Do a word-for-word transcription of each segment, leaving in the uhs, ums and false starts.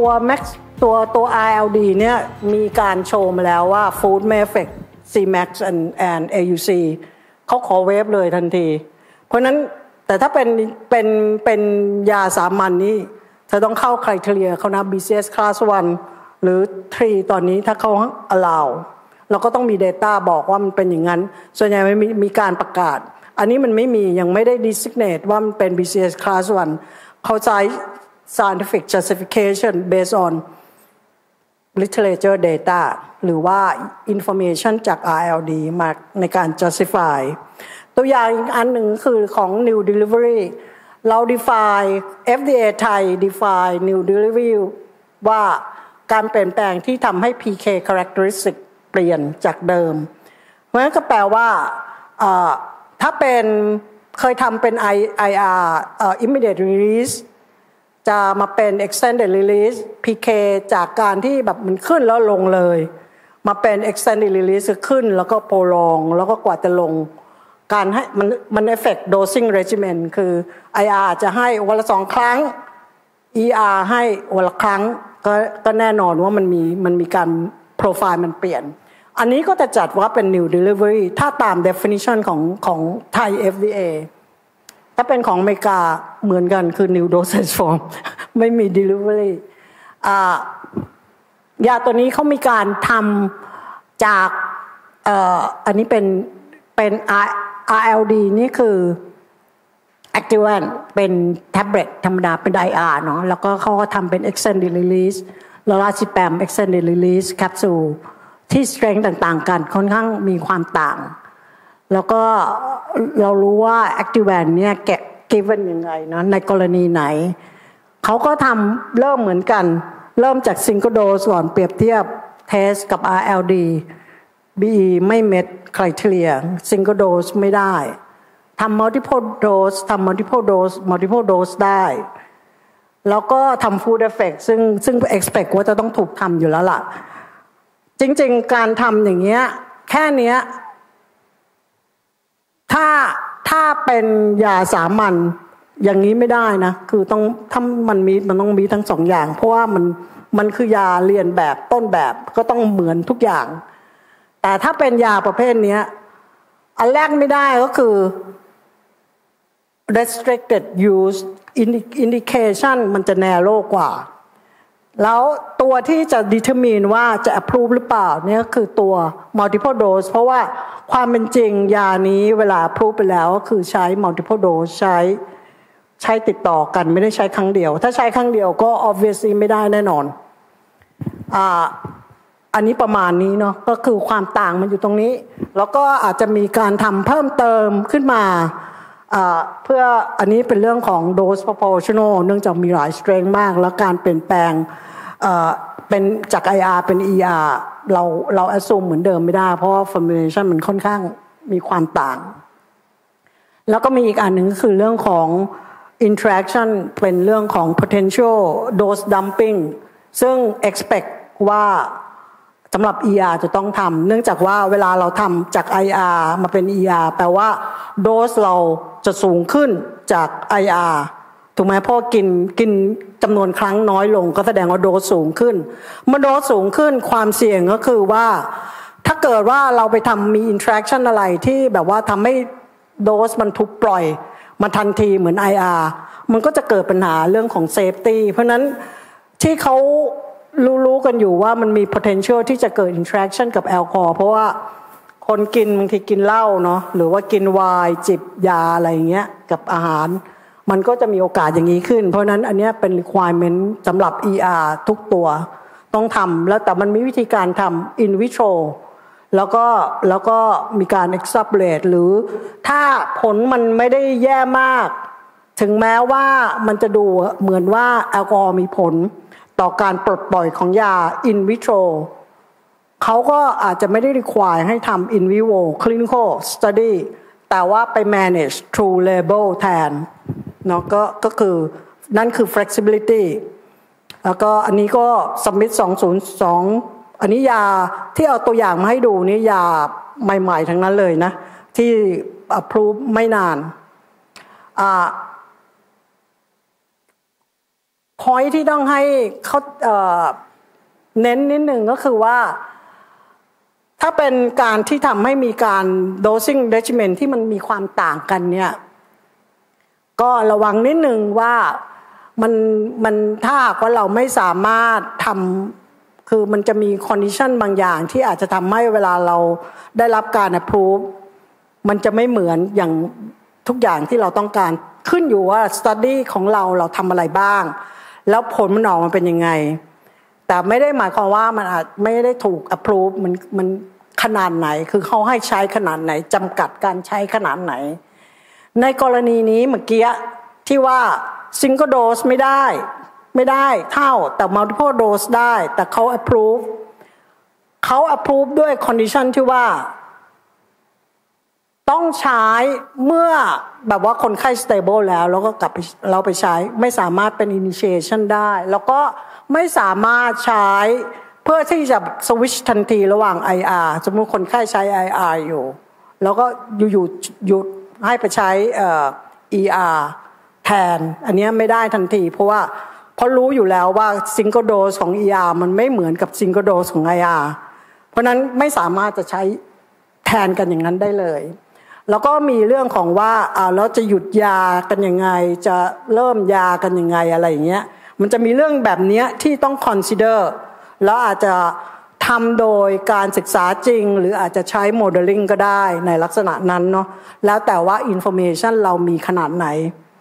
ตัว Max ตัวตัว อาร์ แอล ดี เนี่ยมีการโชว์มาแล้วว่า Food may affect ซี แม็กซ์ and and เอ ยู ซี เขาขอเวฟเลยทันทีเพราะนั้นแต่ถ้าเป็นเป็นเป็นยาสามัญ น, นี่เธอต้องเข้า criteria เขานะ บี ซี เอส class วันหรือสามตอนนี้ถ้าเขา allow เราก็ต้องมี data บอกว่ามันเป็นอย่างนั้นส่วนใหญ่ไม่มีมีการประกาศอันนี้มันไม่มียังไม่ได้ designate ว่ามันเป็น บี ซี เอส class วันเขาใช้ scientific justification based on literature data หรือว่า information จาก อาร์ แอล ดี มาในการ justify ตัวอย่างอีกอันหนึ่งคือของ new delivery เรา define เอฟ ดี เอ ไทย define new delivery ว่าการเปลี่ยนแปลงที่ทำให้ พี เค characteristic เปลี่ยนจากเดิมเพราะฉะนั้นก็แปลว่าถ้าเป็นเคยทำเป็น ไอ อาร์ immediate release จะมาเป็น extended release พี เค จากการที่แบบมันขึ้นแล้วลงเลยมาเป็น extended release ขึ้นแล้วก็ prolong แล้วก็กว่าจะลงการให้มันมัน effect dosing regimen คือ ไอ อาร์ จะให้วันละสองครั้ง อี อาร์ ให้วันละครั้งก็ก็แน่นอนว่ามันมีมันมีการ profile มันเปลี่ยนอันนี้ก็จะจัดว่าเป็น new delivery ถ้าตาม definition ของของไทย เอฟ ดี เอ ถ้าเป็นของอเมริกาเหมือนกันคือ new dosage form ไม่มี delivery อ่ายาตัวนี้เขามีการทำจากเอ่ออันนี้เป็นเป็น อาร์ แอล ดี นี่คือ Activant เป็นแท็บเล็ตธรรมดาเป็น ไอ อาร์ เนาะแล้วก็เขาก็ทำเป็น extended release ลอราซิแปม extended release capsule ที่ strength ต่างๆกันค่อนข้างมีความต่างแล้วก็เรารู้ว่า Activant เนี่ยแกะ given ยังไงนะในกรณีไหนเขาก็ทำเริ่มเหมือนกันเริ่มจาก single dose ก่อนเปรียบเทียบ test กับ อาร์ แอล ดี บี อี ไม่ met criteria single dose ไม่ได้ทำ multiple dose ทำ multiple dose multiple dose ได้แล้วก็ทำ food effect ซึ่งซึ่ง expect ว่าจะต้องถูกทำอยู่แล้วล่ะจริงๆการทำอย่างเงี้ยแค่เนี้ยถ้าถ้าเป็นยาสามัญอย่างนี้ไม่ได้นะคือต้องถ้ามันมีมันต้องมีทั้งสองอย่างเพราะว่ามันมันคือยาเรียนแบบต้นแบบก็ต้องเหมือนทุกอย่างแต่ถ้าเป็นยาประเภทนี้อันแรกไม่ได้ก็คือ restricted use indication มันจะ narrow กว่าแล้วตัวที่จะ determine ว่าจะ approve หรือเปล่าเนี่ยคือตัว multiple dose เพราะว่าความเป็นจริงยานี้เวลา approve ไปแล้วก็คือใช้ multiple dose ใช้ใช้ติดต่อกันไม่ได้ใช้ครั้งเดียวถ้าใช้ครั้งเดียวก็ obviously ไม่ได้แน่นอนอ่าอันนี้ประมาณนี้เนาะก็คือความต่างมันอยู่ตรงนี้แล้วก็อาจจะมีการทำเพิ่มเติมขึ้นมาเพื่ออันนี้เป็นเรื่องของ dose proportional เนื่องจากมีหลาย strength มากแล้วการเปลี่ยนแปลงเป็นจาก ไอ อาร์ เป็น อี อาร์ เราเรา assume เหมือนเดิมไม่ได้เพราะว่า formulation มันค่อนข้างมีความต่างแล้วก็มีอีกอันหนึ่งก็คือเรื่องของ interaction เป็นเรื่องของ potential dose dumping ซึ่ง expect ว่าสำหรับ อี อาร์ จะต้องทำเนื่องจากว่าเวลาเราทำจาก ไอ อาร์ มาเป็น อี อาร์ แปลว่าโดสเราจะสูงขึ้นจาก ไอ อาร์ ถูกไหมเพราะกินกินจำนวนครั้งน้อยลงก็แสดงว่าโดสสูงขึ้นเมื่อโดสสูงขึ้นความเสี่ยงก็คือว่าถ้าเกิดว่าเราไปทำมี interaction อะไรที่แบบว่าทำให้โดสมันถูกปล่อยมาทันทีเหมือน ไอ อาร์ มันก็จะเกิดปัญหาเรื่องของ safety เพราะนั้นที่เขารู้ๆกันอยู่ว่ามันมี potential ที่จะเกิด interaction กับแอลกอฮอล์เพราะว่าคนกินบางทีกินเหล้าเนาะหรือว่ากินไวน์จิบยาอะไรอย่างเงี้ยกับอาหารมันก็จะมีโอกาสอย่างนี้ขึ้นเพราะนั้นอันนี้เป็น requirement สำหรับ อี อาร์ ทุกตัวต้องทำแล้วแต่มันมีวิธีการทำ in vitro แล้วก็แล้วก็มีการ extrapolate หรือถ้าผลมันไม่ได้แย่มากถึงแม้ว่ามันจะดูเหมือนว่าแอลกอฮอล์มีผลต่อการปลดปล่อยของยา in vitro เขาก็อาจจะไม่ได้ require ให้ทำ in vivo clinical study แต่ว่าไป manage through label แทนเนาะก็ก็คือนั่นคือ flexibility แล้วก็อันนี้ก็ submit สองศูนย์สองอันนี้ยาที่เอาตัวอย่างมาให้ดูนี่ยาใหม่ๆทั้งนั้นเลยนะที่ approve ไม่นานอ่า point ที่ต้องให้เขาเอ่อเน้นนิดหนึ่งก็คือว่าถ้าเป็นการที่ทำให้มีการ dosing regimen ที่มันมีความต่างกันเนี่ยก็ระวังนิดหนึ่งว่ามันมันถ้าหากว่าเราไม่สามารถทำคือมันจะมี condition บางอย่างที่อาจจะทำให้เวลาเราได้รับการ approve มันจะไม่เหมือนอย่างทุกอย่างที่เราต้องการขึ้นอยู่ว่า study ของเราเราทำอะไรบ้างแล้วผลมันออกมาเป็นยังไงแต่ไม่ได้หมายความว่ามันอาจไม่ได้ถูก approve มันมันขนาดไหนคือเขาให้ใช้ขนาดไหนจำกัดการใช้ขนาดไหนในกรณีนี้เมื่อกี้ที่ว่า single dose ไม่ได้ไม่ได้เท่าแต่ multiple dose ได้แต่เขา approve เขา approve ด้วย condition ที่ว่าต้องใช้เมื่อแบบว่าคนไข้ stable แล้วแล้วก็กลับเราไปใช้ไม่สามารถเป็น initiation ได้แล้วก็ไม่สามารถใช้เพื่อที่จะสวิตช์ทันทีระหว่าง ไอ อาร์ สมมุติคนไข้ใช้ ไอ อาร์ อยู่แล้วก็อยู่ๆหยุดให้ไปใช้เอ่อ อี อาร์ แทนอันนี้ไม่ได้ทันทีเพราะว่าเพราะรู้อยู่แล้วว่า single dose ของ อี อาร์ มันไม่เหมือนกับ single dose ของ ไอ อาร์ เพราะนั้นไม่สามารถจะใช้แทนกันอย่างนั้นได้เลยแล้วก็มีเรื่องของว่าอ่าแล้วจะหยุดยากันยังไงจะเริ่มยากันยังไงอะไรอย่างเงี้ยมันจะมีเรื่องแบบนี้ที่ต้อง consider แล้วอาจจะทำโดยการศึกษาจริงหรืออาจจะใช้ modeling ก็ได้ในลักษณะนั้นเนาะแล้วแต่ว่า information เรามีขนาดไหน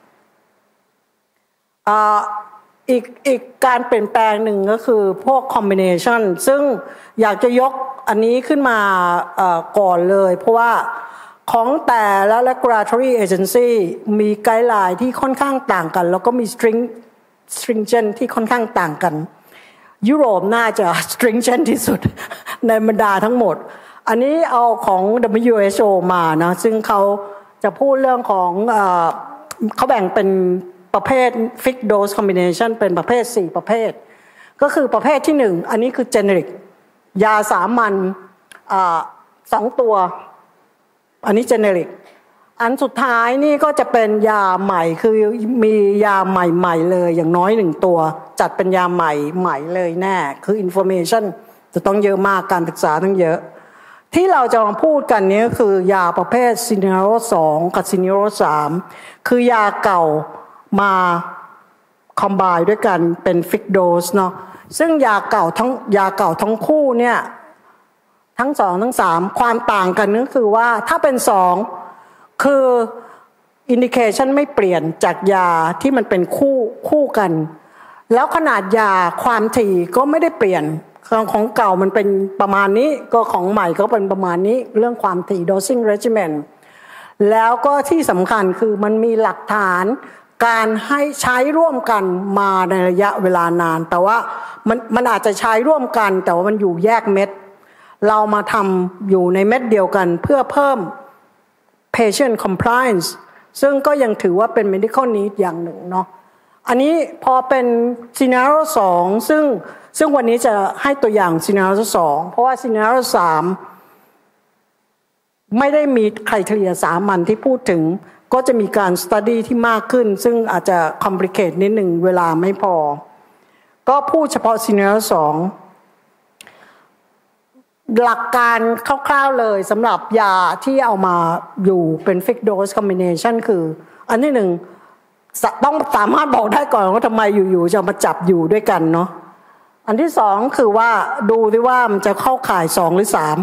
อ่าอีกอีกการเปลี่ยนแปลงหนึ่งก็คือพวก combination ซึ่งอยากจะยกอันนี้ขึ้นมาก่อนเลยเพราะว่าของแต่ละ regulatory agency มีไกด์ไลน์ที่ค่อนข้างต่างกันแล้วก็มี string stringent ที่ค่อนข้างต่างกันยุโรปน่าจะ stringent ที่สุดในบรรดาทั้งหมดอันนี้เอาของ ดับเบิลยู เอช โอ มานะซึ่งเขาจะพูดเรื่องของเอ่อเขาแบ่งเป็นประเภท fixed dose combination เป็นประเภทสี่ประเภทก็คือประเภทที่หนึ่งอันนี้คือ generic ยาสามัญอ่าสองตัวอันนี้ generic อันสุดท้ายนี่ก็จะเป็นยาใหม่คือมียาใหม่ๆเลยอย่างน้อยหนึ่งตัวจัดเป็นยาใหม่ใหม่เลยแน่คือ information จะต้องเยอะมากการศึกษาต้องเยอะที่เราจะมาพูดกันนี้คือยาประเภทซินิโรสองกับซินิโรสามคือยาเก่ามาคอมไบน์ด้วยกันเป็นฟิกโดสเนาะซึ่งยาเก่าทั้งยาเก่าทั้งคู่เนี่ยทั้งสองทั้งสามความต่างกันก็คือว่าถ้าเป็นสองคืออินดิเคชันไม่เปลี่ยนจากยาที่มันเป็นคู่คู่กันแล้วขนาดยาความถี่ก็ไม่ได้เปลี่ยนของของเก่ามันเป็นประมาณนี้ก็ของใหม่ก็เป็นประมาณนี้เรื่องความถี่ dosing regimen แล้วก็ที่สำคัญคือมันมีหลักฐานการให้ใช้ร่วมกันมาในระยะเวลานานแต่ว่ามันมันอาจจะใช้ร่วมกันแต่ว่ามันอยู่แยกเม็ดเรามาทำอยู่ในเม็ดเดียวกันเพื่อเพิ่ม patient compliance ซึ่งก็ยังถือว่าเป็น medical need อย่างหนึ่งเนาะอันนี้พอเป็น scenario สองซึ่งซึ่งวันนี้จะให้ตัวอย่าง scenario สองเพราะว่า scenario สามไม่ได้มีไครเทเรียสามัญที่พูดถึงก็จะมีการ study ที่มากขึ้นซึ่งอาจจะ complicate นิดหนึ่งเวลาไม่พอก็พูดเฉพาะ scenario สองหลักการคร่าวๆเลยสำหรับยาที่เอามาอยู่เป็น fixed dose combination คืออันที่หนึ่งต้องสามารถบอกได้ก่อนว่าทำไมอยู่ๆจะมาจับอยู่ด้วยกันเนาะอันที่สองคือว่าดูดิว่ามันจะเข้าข่ายสองหรือสาม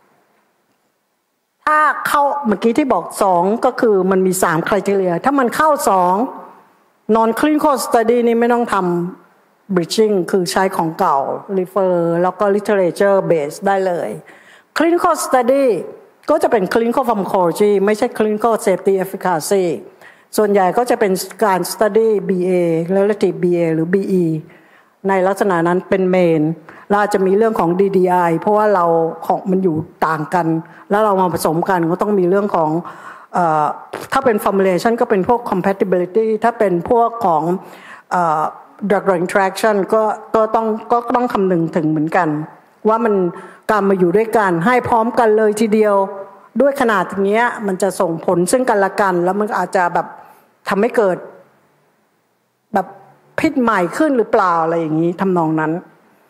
ถ้าเข้าเมื่อกี้ที่บอกสองก็คือมันมีสาม criteria ถ้ามันเข้าสอง non clinical study นี่ไม่ต้องทำ bridging คือใช้ของเก่า refer แล้วก็ literature base ได้เลย clinical study ก็จะเป็น clinical pharmacology ไม่ใช่ clinical safety efficacy ส่วนใหญ่ก็จะเป็นการ study บี เอ relative บี เอ หรือ บี อี ในลักษณะนั้นเป็นเมนเราจะมีเรื่องของ ดี ดี ไอ เพราะว่าเราของมันอยู่ต่างกันแล้วเรามาผสมกันก็ต้องมีเรื่องของเอ่อถ้าเป็น formulation ก็เป็นพวก compatibility ถ้าเป็นพวกของเอ่อ drug interaction ก็ก็ต้องก็ต้องคำนึงถึงเหมือนกันว่ามันการมาอยู่ด้วยกันให้พร้อมกันเลยทีเดียวด้วยขนาดอย่างเงี้ยมันจะส่งผลซึ่งกันและกันแล้วมันอาจจะแบบทำให้เกิดแบบพิษใหม่ขึ้นหรือเปล่าอะไรอย่างนี้ทำนองนั้น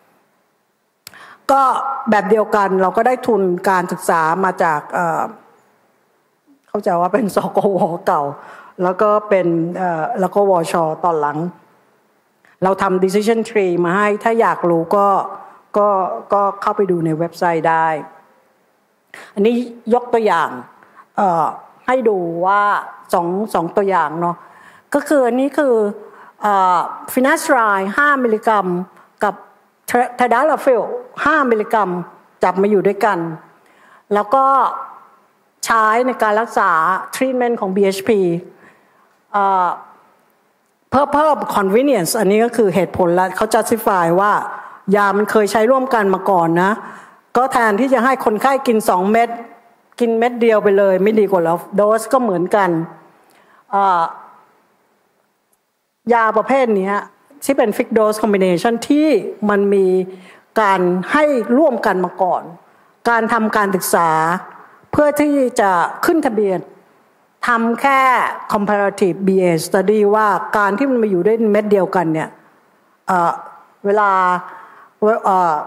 ก็แบบเดียวกันเราก็ได้ทุนการศึกษามาจากเอ่อเข้าใจว่าเป็นสกวเก่าแล้วก็เป็นเอ่อแล้วก็วชตอนหลังเราทำ decision tree มาให้ถ้าอยากรู้ก็ก็ก็เข้าไปดูในเว็บไซต์ได้อันนี้ยกตัวอย่างเอ่อให้ดูว่าสองสองตัวอย่างเนาะก็คืออันนี้คือเอ่อฟินัสไรด์ห้ามิลลิกรัมกับเทดาลาฟิลห้ามิลลิกรัมจับมาอยู่ด้วยกันแล้วก็ใช้ในการรักษา treatment ของ บี เอช พี เอ่อเพื่อเพิ่ม convenience อันนี้ก็คือเหตุผลและเขา justify ว่ายามันเคยใช้ร่วมกันมาก่อนนะก็แทนที่จะให้คนไข้กินสองเม็ดกินเม็ดเดียวไปเลยไม่ดีกว่าแล้วโดสก็เหมือนกันยาประเภทนี้ที่เป็น fixed dose combination ที่มันมีการให้ร่วมกันมาก่อนการทำการศึกษาเพื่อที่จะขึ้นทะเบียนทำแค่ comparative บี เอ study ว่าการที่มันมาอยู่ด้วยเม็ดเดียวกันเนี่ย เอ่อ เวลาเอ่อ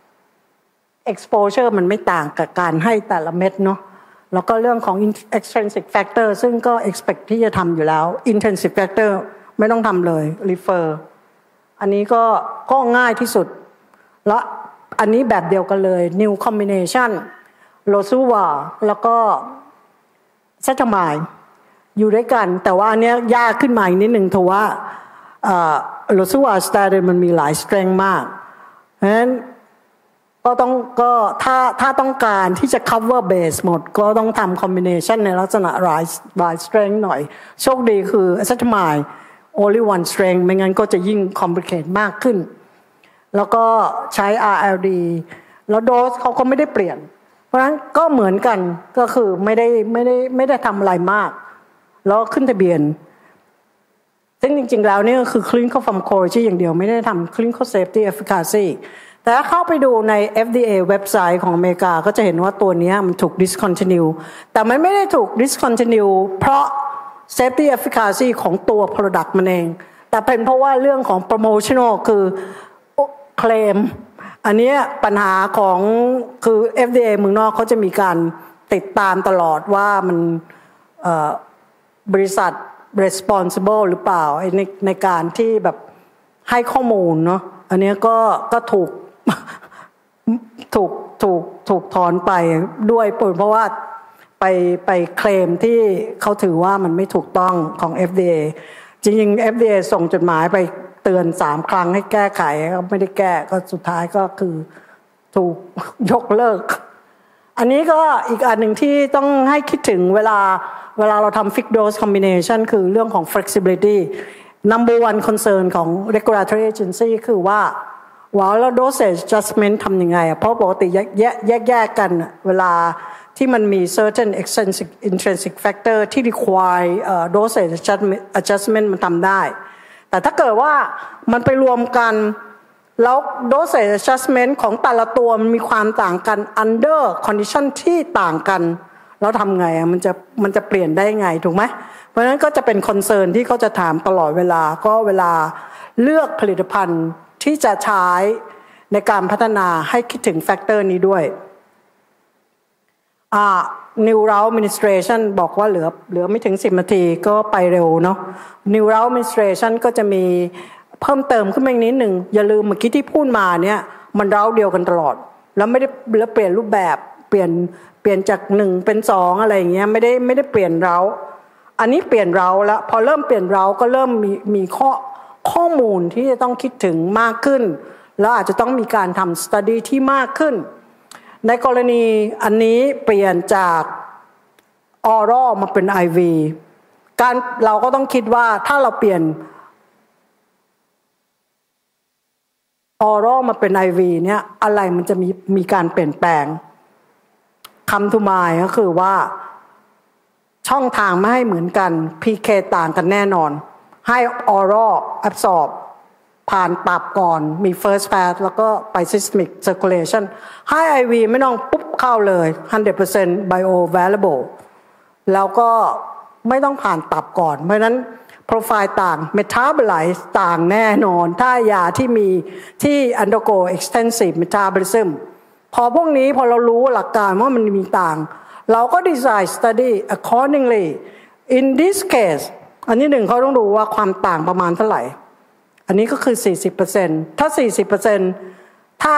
exposure มันไม่ต่างกับการให้แต่ละเม็ดเนาะแล้วก็เรื่องของ extrinsic factor ซึ่งก็ expect ที่จะทำอยู่แล้ว intrinsic factor ไม่ต้องทำเลย refer อันนี้ก็ก็ง่ายที่สุดและอันนี้แบบเดียวกันเลย new combination โลซูวาแล้วก็เซตามายอยู่ด้วยกันแต่ว่าอันนี้ยากขึ้นมาอีกนิดหนึ่งเพราะว่าโลซูวาสเตอรินมันมีหลายสเตรนท์มากเพราะฉะนั้นก็ต้องก็ถ้าถ้าต้องการที่จะ cover base หมดก็ต้องทำ combination ในลักษณะ high strength หน่อยโชคดีคือเซตามาย only one strength ไม่งั้นก็จะยิ่ง complicate มากขึ้นแล้วก็ใช้ อาร์ แอล ดี แล้วโดสเขาก็ไม่ได้เปลี่ยนเพราะฉะนั้นก็เหมือนกันก็คือไม่ได้ไม่ได้ไม่ได้ทำอะไรมากแล้วขึ้นทะเบียนซึ่งจริงๆแล้วนี่ก็คือ clinical pharmacology อย่างเดียวไม่ได้ทำ clinical safety efficacy แต่ถ้าเข้าไปดูใน เอฟ ดี เอ เว็บไซต์ของอเมริกาก็จะเห็นว่าตัวนี้มันถูก discontinue แต่มันไม่ได้ถูก discontinue เพราะ safety efficacy ของตัว product มันเองแต่เป็นเพราะว่าเรื่องของ promotional คือเคลมอันนี้ปัญหาของคือ เอฟ ดี เอ เมืองนอกเขาจะมีการติดตามตลอดว่ามันบริษัท responsible หรือเปล่าในในการที่แบบให้ข้อมูลเนาะอันนี้ก็ก็ถูกถูกถูกถูกถอนไปด้วยเพราะว่าไปไปเคลมที่เขาถือว่ามันไม่ถูกต้องของ เอฟ ดี เอ จริงๆ เอฟ ดี เอ ส่งจดหมายไปเตือนสามครั้งให้แก้ไขก็ไม่ได้แก้ก็สุดท้ายก็คือถูกยกเลิกอันนี้ก็อีกอันหนึ่งที่ต้องให้คิดถึงเวลาเวลาเราทำ fixed dose combination คือเรื่องของ flexibility number one concern ของ regulatory agency คือว่าว่าแล้ว dosage adjustment ทำยังไงอ่ะเพราะปกติแยกแยกแยกกันเวลาที่มันมี certain extrinsic intrinsic factor ที่ require uh, dosage adjustment มันทำได้แต่ถ้าเกิดว่ามันไปรวมกันแล้ว dosage adjustment ของแต่ละตัวมันมีความต่างกัน under condition ที่ต่างกันแล้วทำไงอ่ะมันจะมันจะเปลี่ยนได้ไงถูกไหมเพราะฉะนั้นก็จะเป็นคอนเซิร์นที่เขาจะถามตลอดเวลาก็เวลาเลือกผลิตภัณฑ์ที่จะใช้ในการพัฒนาให้คิดถึงแฟกเตอร์นี้ด้วยอ่า Neural Administration บอกว่าเหลือเหลือไม่ถึงสิบนาทีก็ไปเร็วเนาะ Neural Administration ก็จะมีเพิ่มเติมขึ้นมาอีกนิดหนึ่งอย่าลืมเมื่อกี้ที่พูดมาเนี่ยมันเร้าเดียวกันตลอดแล้วไม่ได้แล้วเปลี่ยนรูปแบบเปลี่ยนเปลี่ยนจากหนึ่งเป็นสองอะไรอย่างเงี้ยไม่ได้ไม่ได้เปลี่ยนเร้าอันนี้เปลี่ยนเร้าแล้วพอเริ่มเปลี่ยนเร้าก็เริ่มมีมีข้อข้อมูลที่จะต้องคิดถึงมากขึ้นแล้วอาจจะต้องมีการทำ study ที่มากขึ้นในกรณีอันนี้เปลี่ยนจากออรัลมาเป็น ไอ วี การเราก็ต้องคิดว่าถ้าเราเปลี่ยนออรัลมาเป็น ไอ วี เนี่ยอะไรมันจะมีมีการเปลี่ยนแปลงคำทูมายก็คือว่าช่องทางไม่ให้เหมือนกัน พี เค ต่างกันแน่นอนให้ออรัลแอบซอร์บผ่านตับก่อนมี first pass แล้วก็ไป systemic circulation ให้ ไอ วี ไม่ต้องปุ๊บเข้าเลย หนึ่งร้อยเปอร์เซ็นต์ bioavailable แล้วก็ไม่ต้องผ่านตับก่อนเพราะนั้นโปรไฟล์ต่าง metabolize ต่างแน่นอนถ้ายาที่มีที่ undergo extensive metabolism พอพวกนี้พอเรารู้หลักการว่ามันมีต่างเราก็ design study accordingly in this case อันนี้หนึ่งเขาต้องดูว่าความต่างประมาณเท่าไหร่อันนี้ก็คือ สี่สิบเปอร์เซ็นต์ ถ้า สี่สิบเปอร์เซ็นต์ ถ้า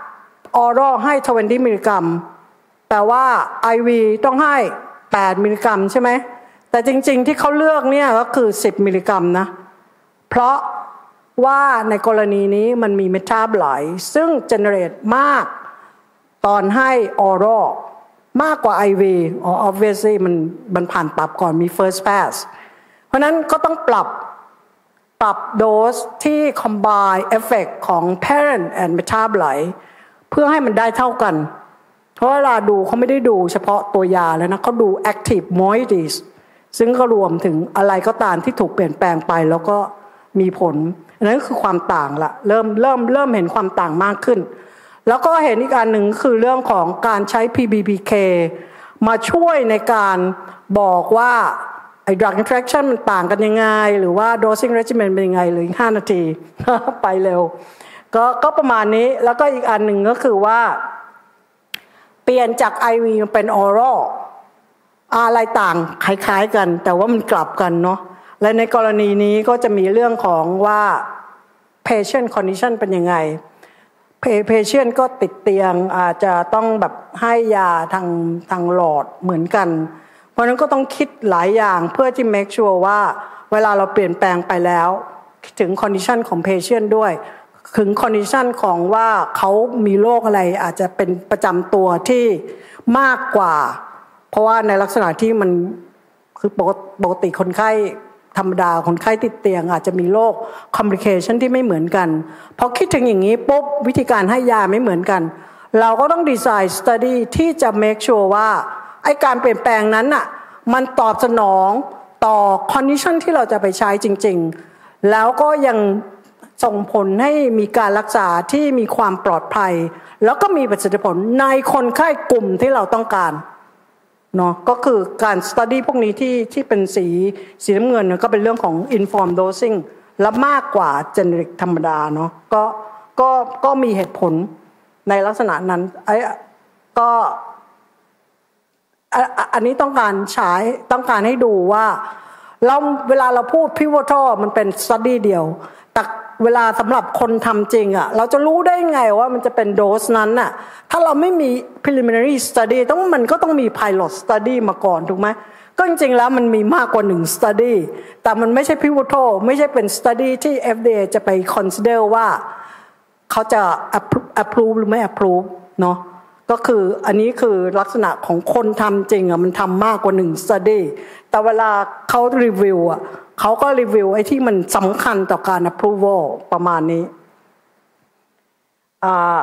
oral ให้ ยี่สิบมิลลิกรัมแปลว่า ไอ วี ต้องให้ แปดมิลลิกรัมใช่ไหมแต่จริงๆที่เขาเลือกเนี่ยก็คือ สิบมิลลิกรัมนะเพราะว่าในกรณีนี้มันมี metabolite ซึ่ง generate มากตอนให้ oral มากกว่า ไอ วี อ๋อ obviously มันมันผ่านปรับก่อนมี first pass เพราะนั้นก็ต้องปรับปรับโดสที่ combine effect ของ parent and metabolite เพื่อให้มันได้เท่ากันเพราะเวลาดูเขาไม่ได้ดูเฉพาะตัวยาแล้วนะเขาดู active moieties ซึ่งก็รวมถึงอะไรก็ตามที่ถูกเปลี่ยนแปลงไปแล้วก็มีผลอันนั้นก็คือความต่างละเริ่มเริ่มเริ่มเห็นความต่างมากขึ้นแล้วก็เห็นอีกอันหนึ่งคือเรื่องของการใช้ พี บี พี เค มาช่วยในการบอกว่าไอ้ drug interaction มันต่างกันยังไงหรือว่า dosing regimen เป็นยังไงหรือห้านาที ไปเร็วก็ก็ประมาณนี้แล้วก็อีกอันหนึ่งก็คือว่าเปลี่ยนจาก ไอ วี มาเป็น oral อะไรต่างคล้ายๆกันแต่ว่ามันกลับกันเนาะและในกรณีนี้ก็จะมีเรื่องของว่า patient condition เป็นยังไง patient ก็ติดเตียงอาจจะต้องแบบให้ยาทางทางหลอดเหมือนกันเพราะนั้นก็ต้องคิดหลายอย่างเพื่อที่ make sure ว่าเวลาเราเปลี่ยนแปลงไปแล้วถึง condition ของ patient ด้วยถึง condition ของว่าเขามีโรคอะไรอาจจะเป็นประจำตัวที่มากกว่าเพราะว่าในลักษณะที่มันคือปกติคนไข้ธรรมดาคนไข้ติดเตียงอาจจะมีโรค complication ที่ไม่เหมือนกันพอคิดถึงอย่างนี้ปุ๊บวิธีการให้ยาไม่เหมือนกันเราก็ต้องดีไซน์ study ที่จะ make sure ว่าไอ้การเปลี่ยนแปลงนั้นน่ะมันตอบสนองต่อ condition ที่เราจะไปใช้จริงๆแล้วก็ยังส่งผลให้มีการรักษาที่มีความปลอดภัยแล้วก็มีประสิทธิผลในคนไข้กลุ่มที่เราต้องการเนาะก็คือการ study พวกนี้ที่ที่เป็นสีสีน้ำเงินก็เป็นเรื่องของ informed dosing และมากกว่า generic ธรรมดาเนาะก็ก็ก็มีเหตุผลในลักษณะนั้นไอ้ก็อันนี้ต้องการใช้ต้องการให้ดูว่าเราเวลาเราพูด pivotal มันเป็น study เดียวแต่เวลาสำหรับคนทำจริงอ่ะเราจะรู้ได้ไงว่ามันจะเป็นโดสนั้นน่ะถ้าเราไม่มี preliminary study ต้องมันก็ต้องมี pilot study มาก่อนถูกไหมก็จริงๆแล้วมันมีมากกว่าหนึ่ง study แต่มันไม่ใช่ pivotal ไม่ใช่เป็น study ที่ เอฟ ดี เอ จะไป consider ว่าเขาจะ approve หรือไม่ approve เนาะก็คืออันนี้คือลักษณะของคนทำจริงอ่ะมันทำมากกว่าหนึ่ง study แต่เวลาเขารีวิวอ่ะเขาก็รีวิวไอ้ที่มันสำคัญต่อการ approval ประมาณนี้อ่า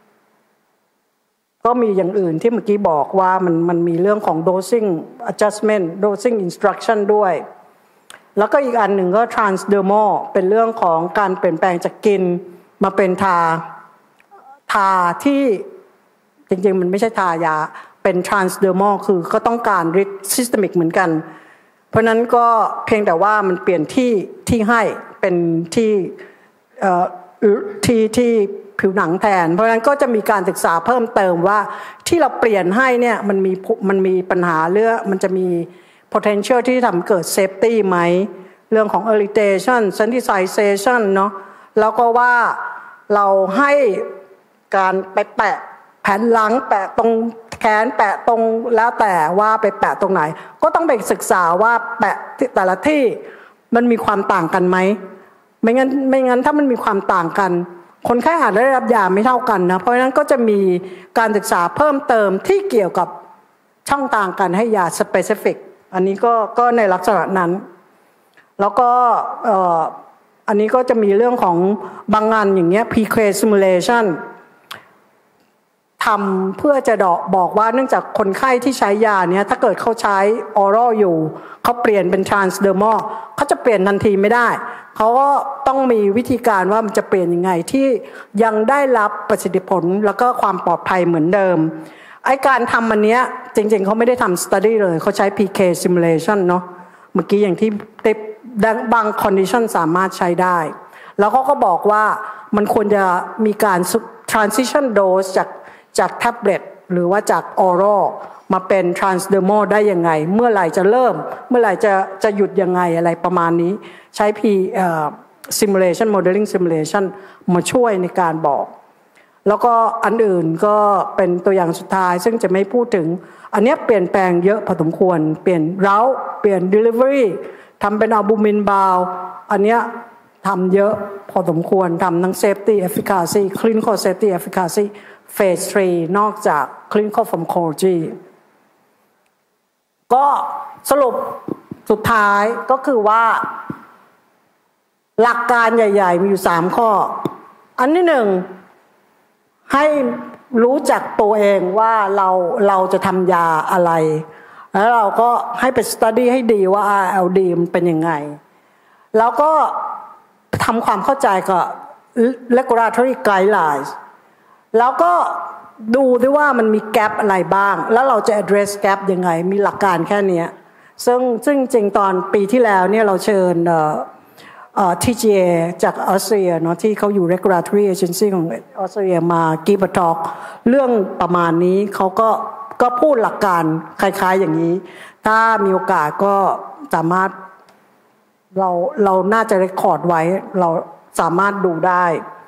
ก็มีอย่างอื่นที่เมื่อกี้บอกว่ามันมันมีเรื่องของ dosing adjustment dosing instruction ด้วยแล้วก็อีกอันหนึ่งก็ transdermal เป็นเรื่องของการเปลี่ยนแปลงจากกินมาเป็นทาทาที่จริงๆมันไม่ใช่ทายาเป็น transdermal คือก็ต้องการฤทธิ์ systemic เหมือนกันเพราะนั้นก็เพียงแต่ว่ามันเปลี่ยนที่ที่ให้เป็นที่เอ่อที่ที่ผิวหนังแทนเพราะฉะนั้นก็จะมีการศึกษาเพิ่มเติมว่าที่เราเปลี่ยนให้เนี่ยมันมีมันมีปัญหาเรื่องมันจะมี potential ที่ทำเกิด safety ไหมเรื่องของ irritation sensitization เนาะแล้วก็ว่าเราให้การไปแปะแผ่นหลังแปะตรงแขนแปะตรงแล้วแต่ว่าไปแปะตรงไหนก็ต้องไปศึกษาว่าแปะแต่ละที่มันมีความต่างกันไหมไม่งั้นไม่งั้นถ้ามันมีความต่างกันคนไข้อาจได้รับยาไม่เท่ากันนะเพราะฉะนั้นก็จะมีการศึกษาเพิ่มเติมที่เกี่ยวกับช่องทางการให้ยา specific อันนี้ก็ก็ในลักษณะนั้นแล้วก็เอ่ออันนี้ก็จะมีเรื่องของบางงานอย่างเงี้ย พี เค simulationทำเพื่อจะบอกว่าเนื่องจากคนไข้ที่ใช้ยาเนี้ยถ้าเกิดเขาใช้ oral อยู่เขาเปลี่ยนเป็น transdermal เขาจะเปลี่ยนทันทีไม่ได้เขาก็ต้องมีวิธีการว่ามันจะเปลี่ยนยังไงที่ยังได้รับประสิทธิผลแล้วก็ความปลอดภัยเหมือนเดิมไอ้การทำอันเนี้ยจริงๆเขาไม่ได้ทำ study เลยเขาใช้ พี เค simulation เนาะเมื่อกี้อย่างที่ได้บาง condition สามารถใช้ได้แล้วเขาก็บอกว่ามันควรจะมีการ transition dose จากจากแท็บเล็ตหรือว่าจาก oral มาเป็น transdermal ได้ยังไงเมื่อไหร่จะเริ่มเมื่อไหร่จะจะหยุดยังไงอะไรประมาณนี้ใช้ P simulation modeling simulation มาช่วยในการบอกแล้วก็อันอื่นก็เป็นตัวอย่างสุดท้ายซึ่งจะไม่พูดถึงอันนี้เปลี่ยนแปลงเยอะพอสมควรเปลี่ยนเราเปลี่ยน delivery ทำเป็นอัลบูมินบาวอันเนี้ยทำเยอะพอสมควรทำทั้ง safety efficacy clinical safety efficacy phase สามนอกจาก clinical pharmacology ก็สรุปสุดท้ายก็คือว่าหลักการใหญ่ๆมีอยู่สามข้ออันที่หนึ่งให้รู้จักตัวเองว่าเราเราจะทำยาอะไรแล้วเราก็ให้ไป study ให้ดีว่า อาร์ แอล ดี มันเป็นยังไงแล้วก็ทำความเข้าใจกับ regulatory guidelines แล้วก็ดูด้วยว่ามันมี gap อะไรบ้างแล้วเราจะ address gap ยังไงมีหลักการแค่นี้ซึ่งซึ่งจริงตอนปีที่แล้วเนี่ยเราเชิญเอ่อเอ่อ ที จี เอ จากออสเตรียเนาะที่เขาอยู่ regulatory agency ของออสเตรียมากีบทอกเรื่องประมาณนี้เขาก็ก็พูดหลักการคล้ายๆอย่างนี้ถ้ามีโอกาสก็สามารถเราเราน่าจะเรคคอร์ดไว้เราสามารถดูได้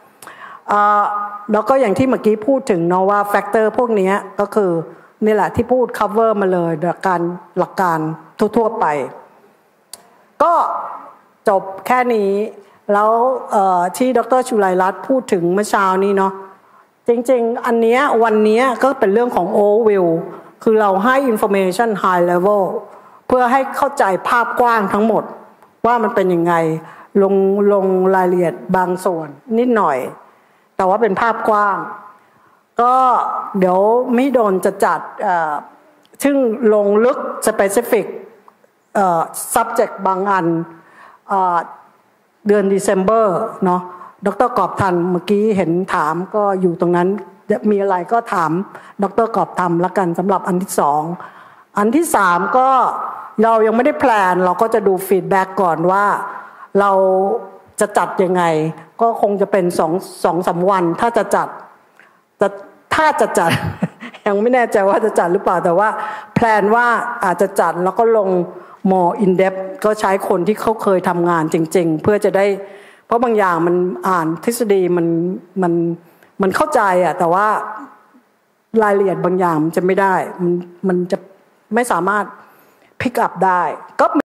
แล้วก็อย่างที่เมื่อกี้พูดถึงเนาะว่าแฟกเตอร์พวกนี้ก็คือนี่แหละที่พูด cover มาเลยหลักการหลักการทั่วๆไปก็จบแค่นี้แล้วที่ดร.ชุไลรัตน์พูดถึงเมื่อเช้านี้เนาะจริงๆอันเนี้ยวันนี้ก็เป็นเรื่องของ overview คือเราให้ information high level เพื่อให้เข้าใจภาพกว้างทั้งหมดว่ามันเป็นยังไงลงลงรายละเอียดบางส่วนนิดหน่อยแต่ว่าเป็นภาพกว้างก็เดี๋ยวไม่โดนจะจัดซึ่งลงลึก specific subject บางอันเดือน December เนาะดร.กอบทันเมื่อกี้เห็นถามก็อยู่ตรงนั้นมีอะไรก็ถามดร.กอบทันละกันสำหรับอันที่สองอันที่สามก็เรายังไม่ได้แพลนเราก็จะดูฟีดแบ็กก่อนว่าเราจะจัดยังไงก็คงจะเป็นสองสองสามวันถ้าจะจัดแต่ถ้าจะจัด ยังไม่แน่ใจว่าจะจัดหรือเปล่าแต่ว่าแพลนว่าอาจจะจัดแล้วก็ลง more in depth ก็ใช้คนที่เขาเคยทำงานจริงๆเพื่อจะได้เพราะบางอย่างมันอ่านทฤษฎีมันมันมันเข้าใจอะแต่ว่ารายละเอียดบางอย่างมันจะไม่ได้มันมันจะไม่สามารถพิกอัพได้ก็